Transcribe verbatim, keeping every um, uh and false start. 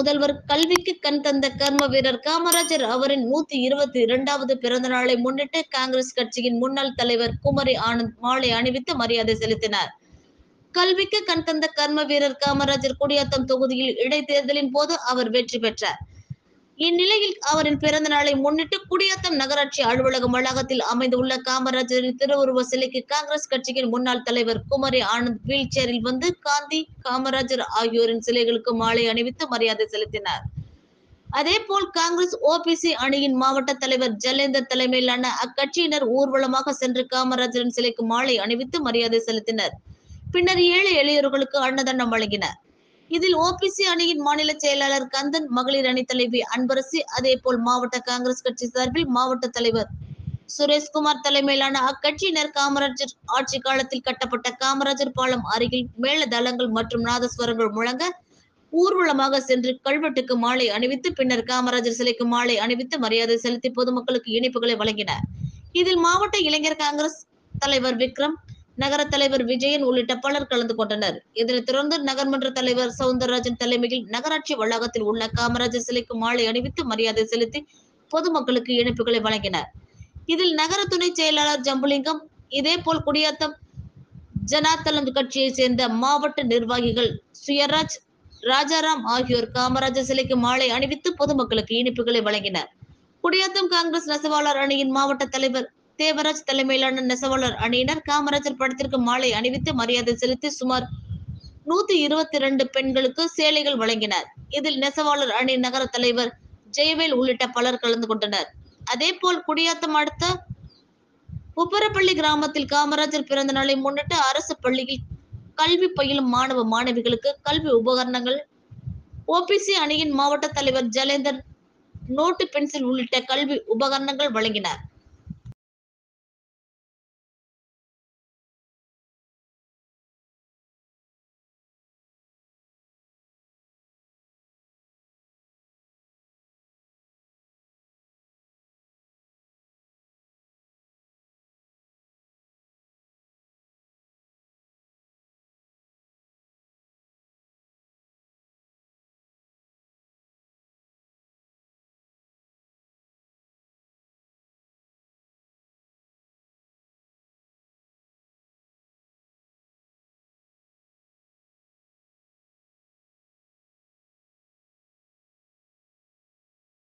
முதல்வர் கல்விக்கு கண் தந்த கர்ம வீரர் காமராஜர் அவரின் நூத்தி இருபத்தி இரண்டாவது பிறந்த நாளை முன்னிட்டு காங்கிரஸ் கட்சியின் முன்னாள் தலைவர் குமரி ஆனந்த் மாலை அணிவித்து மரியாதை செலுத்தினார். கல்விக்கு கண் தந்த கர்ம வீரர் காமராஜர் குடியாத்தம் தொகுதியில் இடைத்தேர்தலின் போது அவர் வெற்றி பெற்றார். இந்நிலையில் அவரின் பிறந்த நாளை முன்னிட்டு குடியாத்தம் நகராட்சி அலுவலகம் வளாகத்தில் அமைந்துள்ள காமராஜரின் திருவுருவ சிலைக்கு காங்கிரஸ் கட்சியின் முன்னாள் தலைவர் குமரி ஆனந்த் வீல் சேரில் வந்து காந்தி, காமராஜர் ஆகியோரின் சிலைகளுக்கு மாலை அணிவித்து மரியாதை செலுத்தினார். அதேபோல் காங்கிரஸ் ஓபிசி அணியின் மாவட்ட தலைவர் ஜலேந்தர் தலைமையிலான அக்கட்சியினர் ஊர்வலமாக சென்று காமராஜரின் சிலைக்கு மாலை அணிவித்து மரியாதை செலுத்தினர். பின்னர் ஏழை எளியோர்களுக்கு அன்னதானம் வழங்கினர். இதில் ஓபிசி அணியின் மாநில செயலாளர் கந்தன், மகளிர் அணி தலைவி அன்பரசி, அதேபோல் மாவட்ட காங்கிரஸ் கட்சி சார்பில் மாவட்ட தலைவர் சுரேஷ்குமார் தலைமையிலான அக்கட்சியினர் காமராஜர் ஆட்சி காலத்தில் கட்டப்பட்ட காமராஜர் பாலம் அருகில் மேள தளங்கள் மற்றும் நாதஸ்வரங்கள் முழங்க ஊர்வலமாக சென்று கல்வெட்டுக்கு மாலை அணிவித்து பின்னர் காமராஜர் சிலைக்கு மாலை அணிவித்து மரியாதை செலுத்தி பொதுமக்களுக்கு இனிப்புகளை வழங்கினர். இதில் மாவட்ட இளைஞர் காங்கிரஸ் தலைவர் விக்ரம், நகர தலைவர் விஜயன் உள்ளிட்ட பலர் கலந்து கொண்டனர். இதனைத் தொடர்ந்து நகர்மன்ற தலைவர் சவுந்தரராஜன் தலைமையில் நகராட்சி வளாகத்தில் உள்ள காமராஜர் சிலைக்கு மாலை அணிவித்து மரியாதை செலுத்தி பொதுமக்களுக்கு இனிப்புகளை வழங்கினர். இதில் நகர துணை செயலாளர் ஜம்புலிங்கம், இதேபோல் குடியாத்தம் ஜனதாதளம் கட்சியை சேர்ந்த மாவட்ட நிர்வாகிகள் சுயராஜ், ராஜாராம் ஆகியோர் காமராஜர் சிலைக்கு மாலை அணிவித்து பொதுமக்களுக்கு இனிப்புகளை வழங்கினர். குடியாத்தம் காங்கிரஸ் நெசவாளர் அணியின் மாவட்ட தலைவர் தேவராஜ் தலைமையிலான நெசவாளர் அணியினர் காமராஜர் படத்திற்கு மாலை அணிவித்து மரியாதை செலுத்தி சுமார் நூத்தி இருபத்தி இரண்டு பெண்களுக்கு சேலைகள் வழங்கினர். இதில் நெசவாளர் அணி நகர தலைவர் ஜெயவேல் உள்ளிட்ட பலர் கலந்து கொண்டனர். அதேபோல் குடியாத்தம் அடுத்த உப்பரப்பள்ளி கிராமத்தில் காமராஜர் பிறந்த நாளை முன்னிட்டு அரசு பள்ளியில் கல்வி பயிலும் மாணவ மாணவிகளுக்கு கல்வி உபகரணங்கள், ஓபிசி அணியின் மாவட்ட தலைவர் ஜலேந்தர் நோட்டு, பென்சில் உள்ளிட்ட கல்வி உபகரணங்கள் வழங்கினார்.